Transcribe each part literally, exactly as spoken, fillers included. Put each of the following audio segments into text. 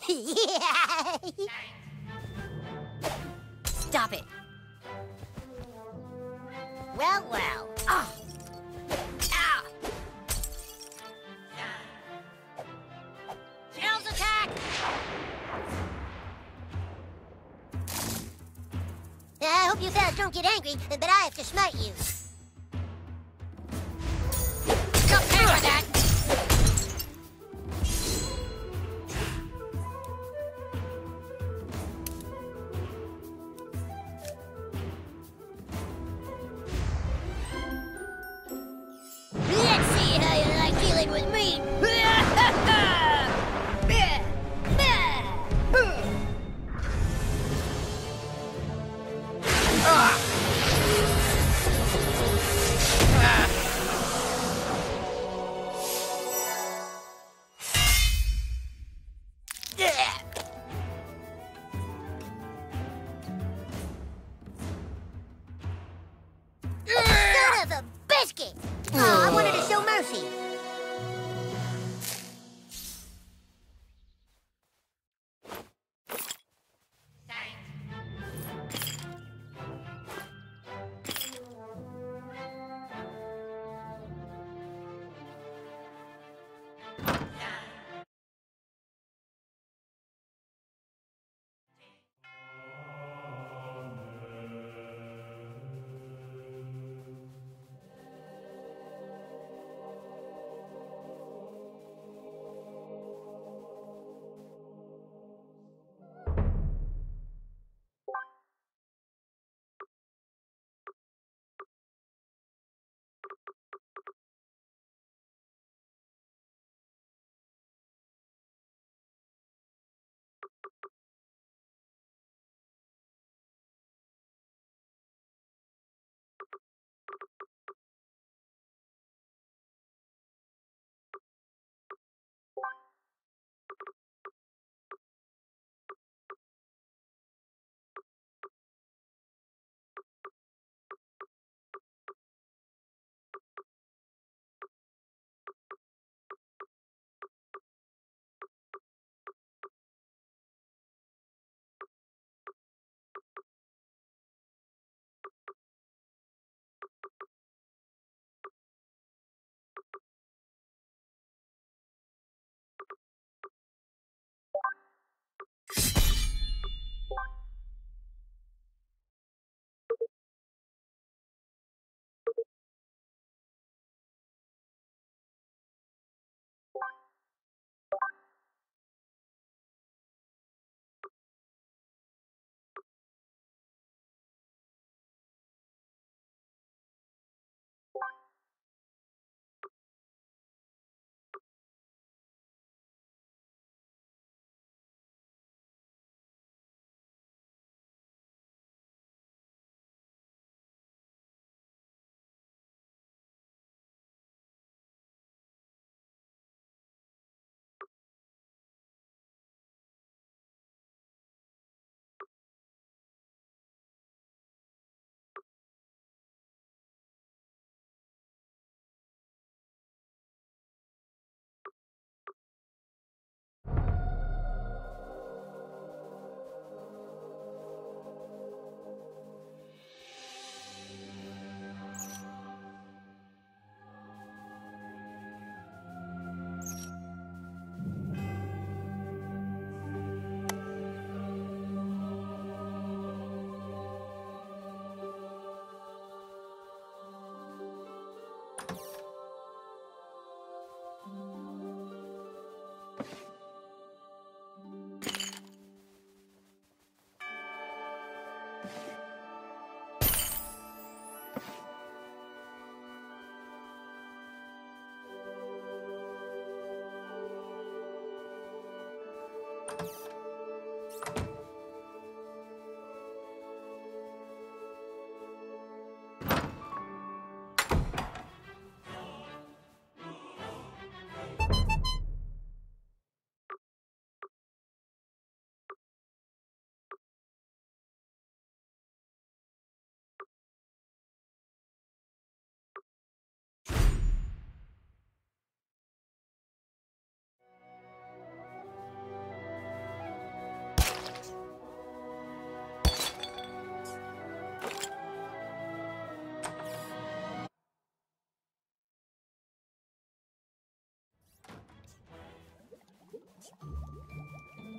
Stop it. Well, well. Oh. Ah. Elves attack! I hope you fellas don't get angry, but I have to smite you. Come pay for that! Let's see how you like dealing with me! Son of a biscuit! Oh, I wanted to show mercy.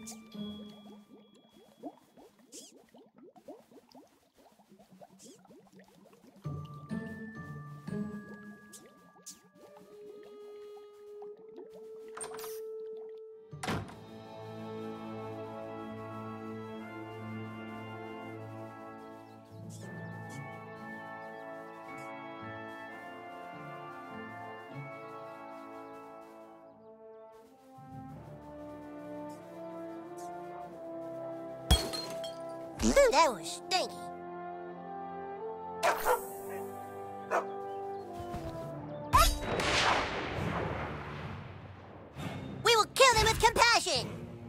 That was stinky. We will kill them with compassion.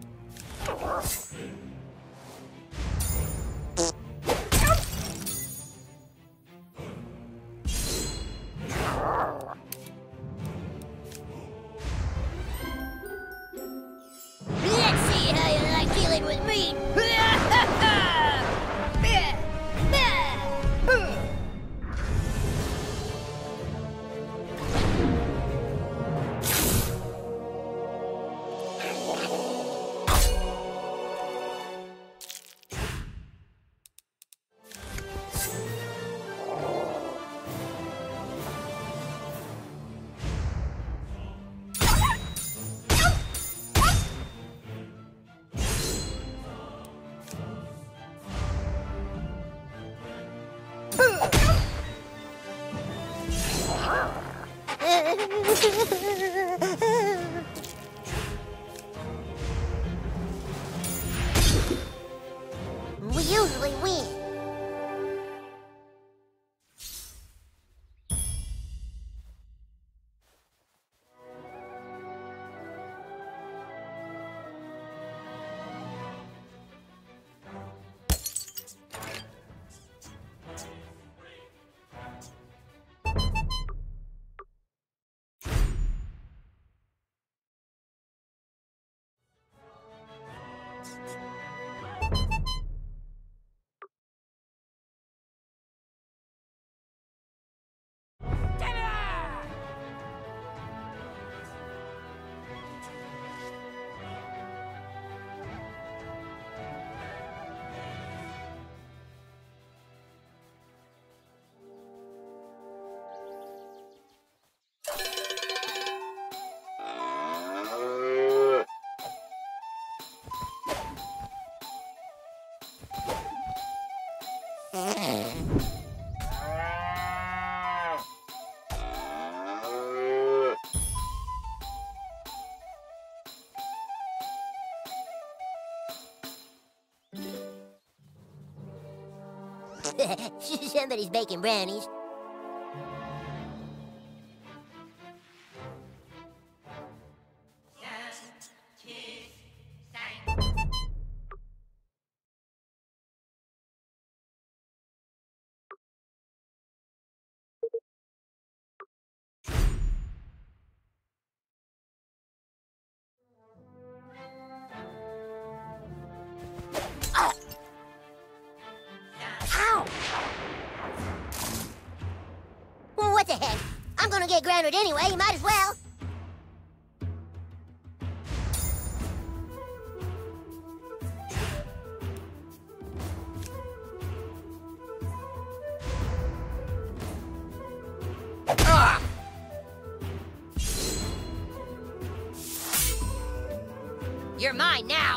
Let's see how you like dealing with me. We usually win. Somebody's baking brownies. What the heck? I'm gonna get grounded anyway, you might as well. Ah! You're mine now.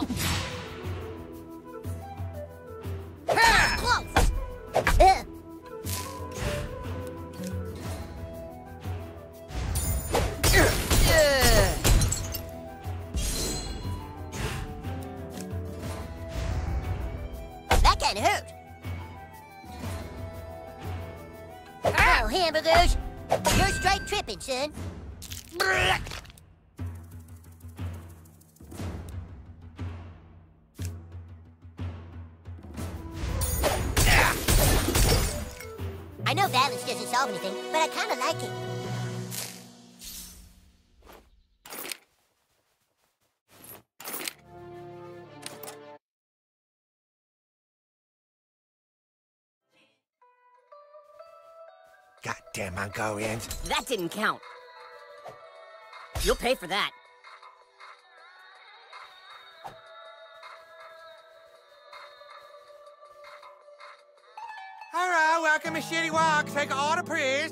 Close. Uh. That kinda hurt. Oh, hamburgers! You're straight tripping, son. I know balance doesn't solve anything, but I kinda like it. Goddamn Mongolians. That didn't count. You'll pay for that. Hello, welcome to Shitty Walk. Take an order, please.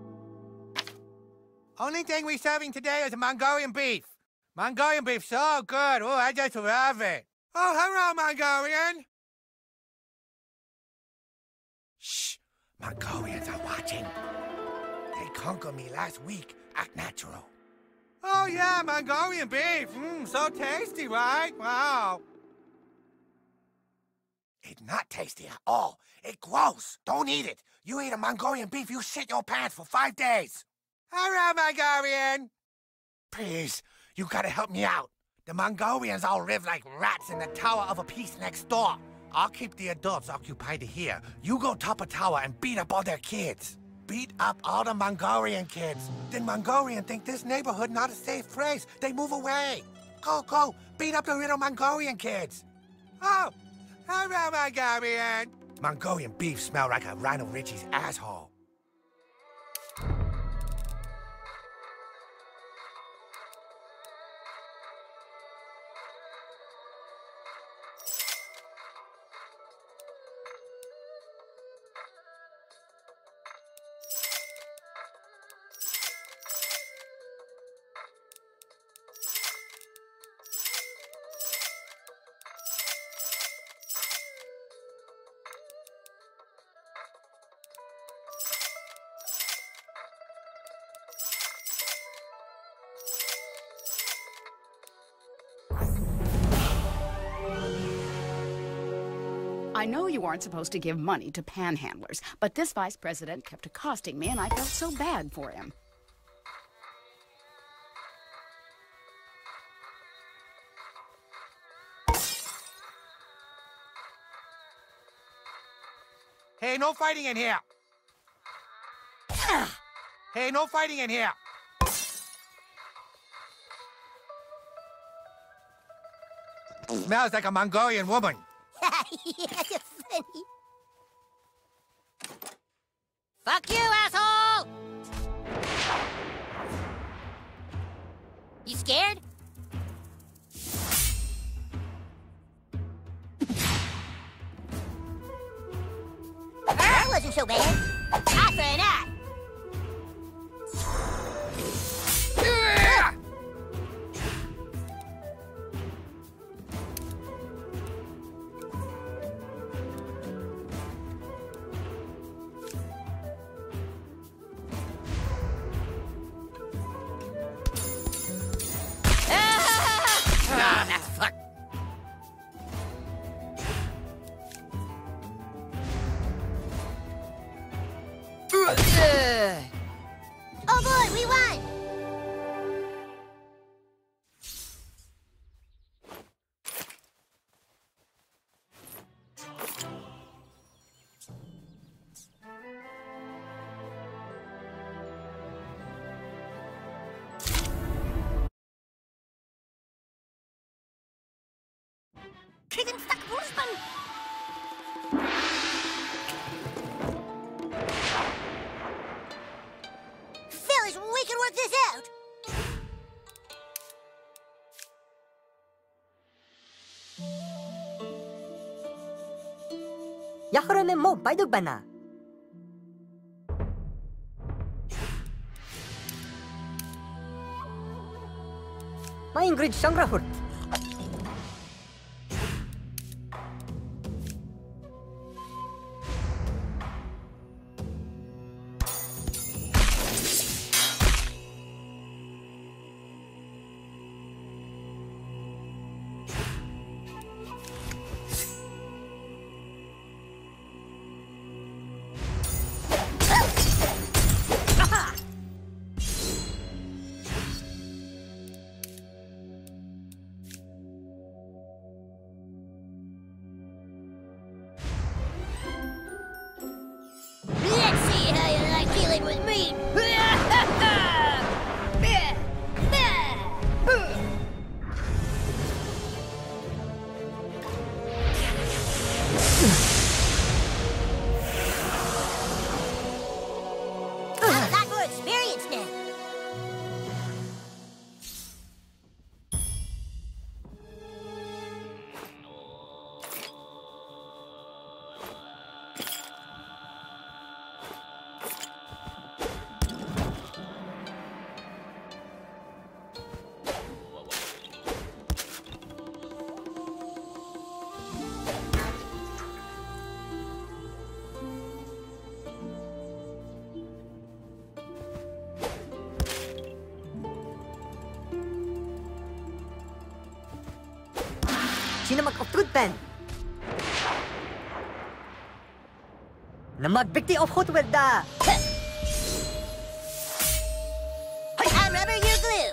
Only thing we're serving today is Mongolian beef. Mongolian beef, so good. Oh, I just love it. Oh, hello, Mongolian. Shh, Mongolians are watching. They conquered me last week. Act natural. Oh, yeah, Mongolian beef. Mmm, so tasty, right? Wow. It's not tasty at all. It's gross. Don't eat it. You eat a Mongolian beef, you shit your pants for five days. Hello, Mongolian. Please, you gotta help me out. The Mongolians all live like rats in the tower of a piece next door. I'll keep the adults occupied here. You go top a tower and beat up all their kids. Beat up all the Mongolian kids. Then Mongolian think this neighborhood not a safe place. They move away. Go, go, beat up the little Mongolian kids. Oh, hello, Mongolian. Mongolian beef smell like a Rhino Richie's asshole. I know you aren't supposed to give money to panhandlers, but this vice president kept accosting me and I felt so bad for him. Hey, no fighting in here. Hey, no fighting in here. Smells like a Mongolian woman. Yeah, you're funny. Fuck you, asshole! You scared? That wasn't so bad. Eye for an eye. Oh boy, we won! Kitten stuck Boosman! We can work this out. Yakhronem mo baidog bana. Ma Ingrid Sangrahurt. Sino mag-of-truth pen? Na mag-victim of hot with da! I'm rubber, you're glue.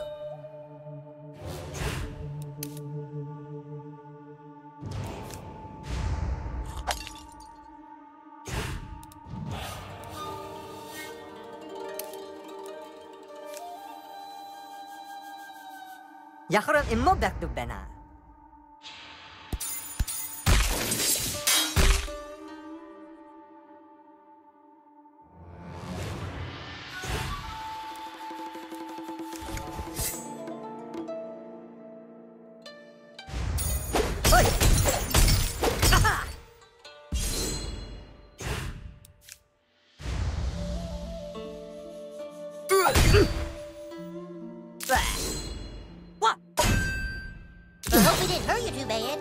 Yakaran immo back to bena. Hoy! Aha! What? I hope we didn't hurt you too bad.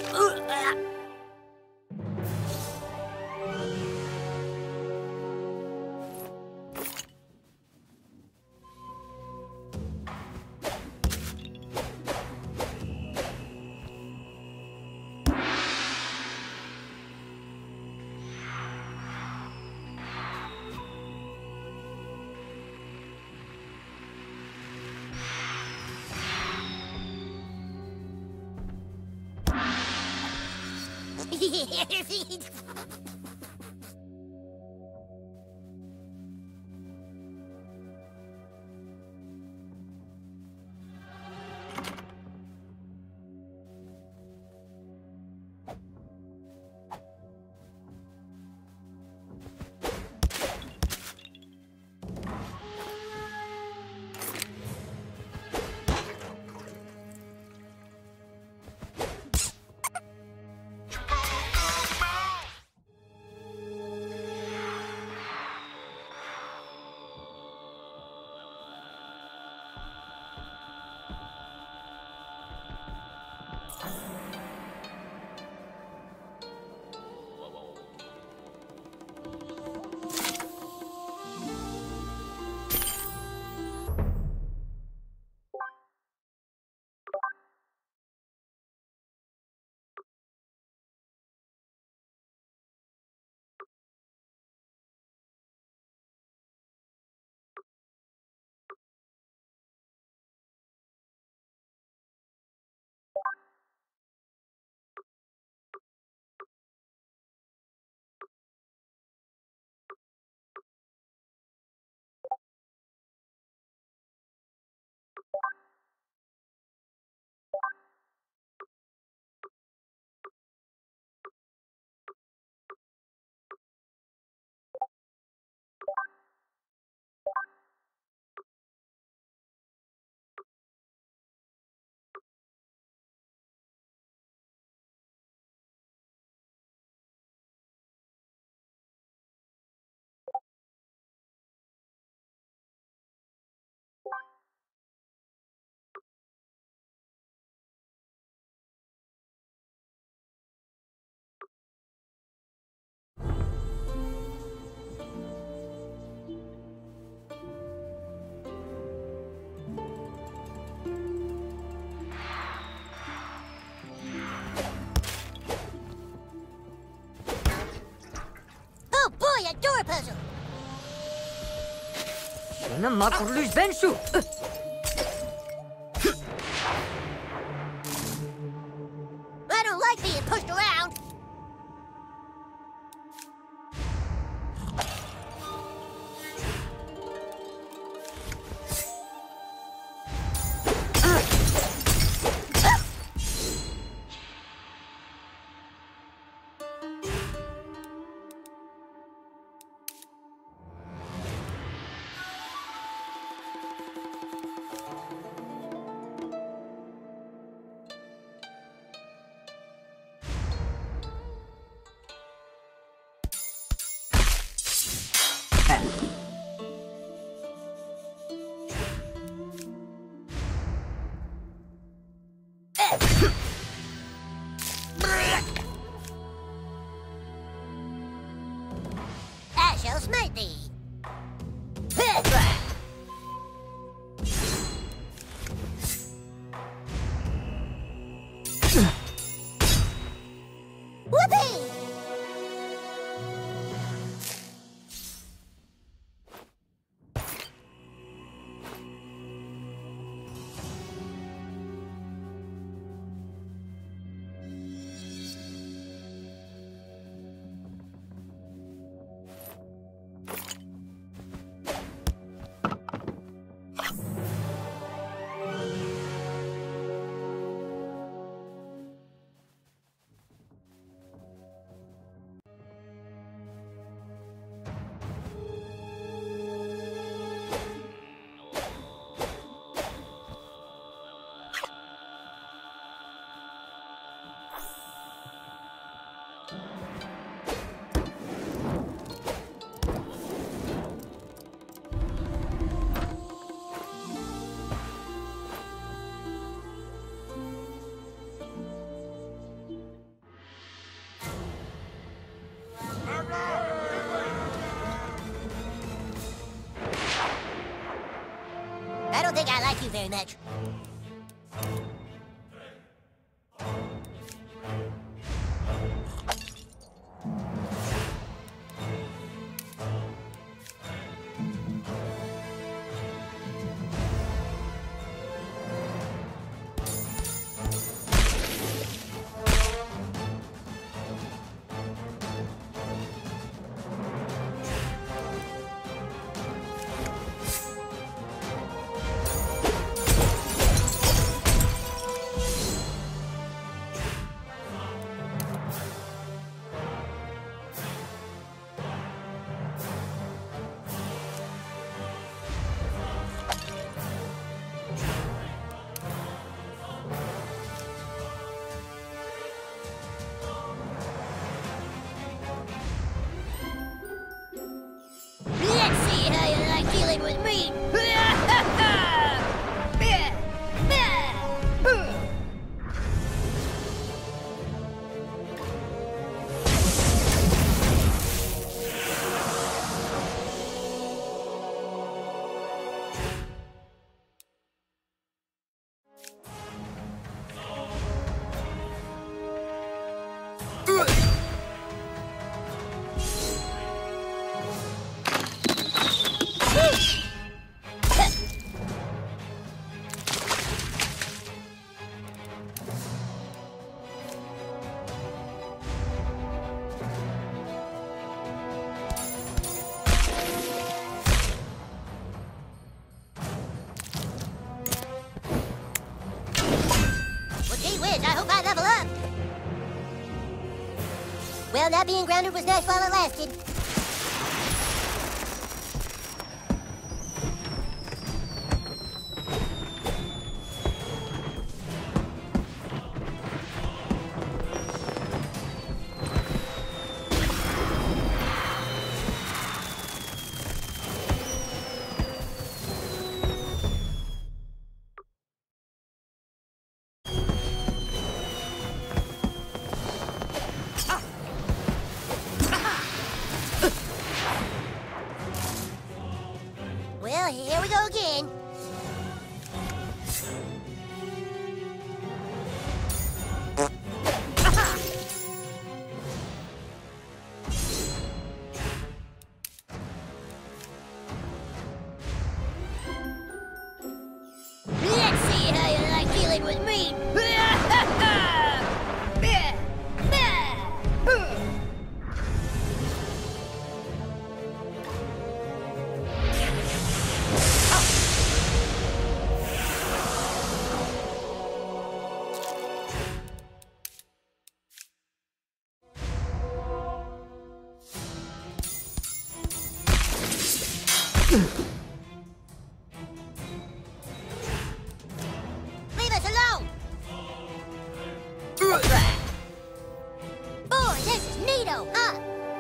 Oh boy, a door puzzle. Sino mag-release bensu? I don't like being pushed around. I shall smite thee. think I like you very much. With me. I hope I level up. Well, not being grounded was nice while it lasted. Well, here we go again. Let's see how you like dealing with me. Leave us alone! Boy, this is neato, huh?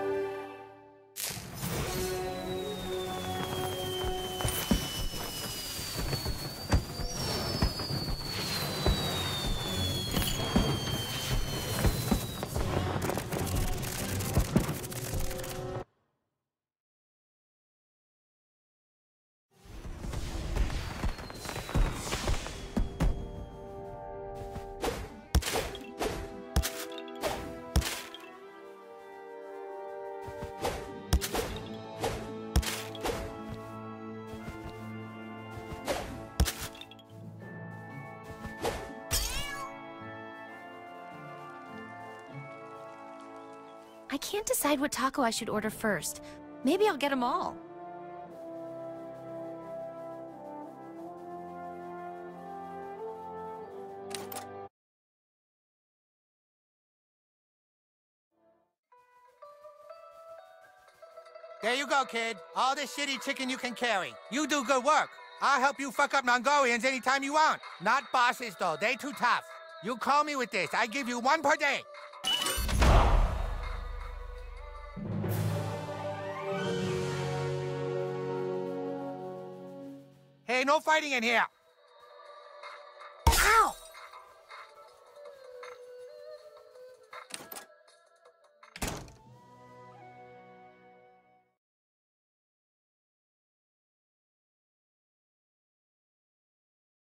I can't decide what taco I should order first. Maybe I'll get them all. There you go, kid. All the shitty chicken you can carry. You do good work. I'll help you fuck up Mongolians anytime you want. Not bosses, though. They too tough. You call me with this. I give you one per day. Hey, no fighting in here.